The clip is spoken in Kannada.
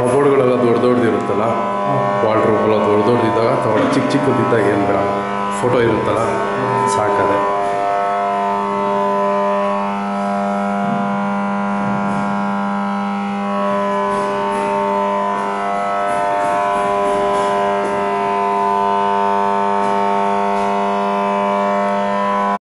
ಕಬೋರ್ಡ್ಗಳೆಲ್ಲ ದೊಡ್ಡದಿರುತ್ತಲ್ಲ, ವಾರ್ಡ್ರೋಬ್ ಎಲ್ಲ ದೊಡ್ಡದಿದ್ದಾಗ ತಗೊಳ್ಳೋ. ಚಿಕ್ಕ ಚಿಕ್ಕದಿದ್ದಾಗ ಏನು ಬೇಡ, ಫೋಟೋ ಇರುತ್ತಲ್ಲ ಸಾಕದೆ.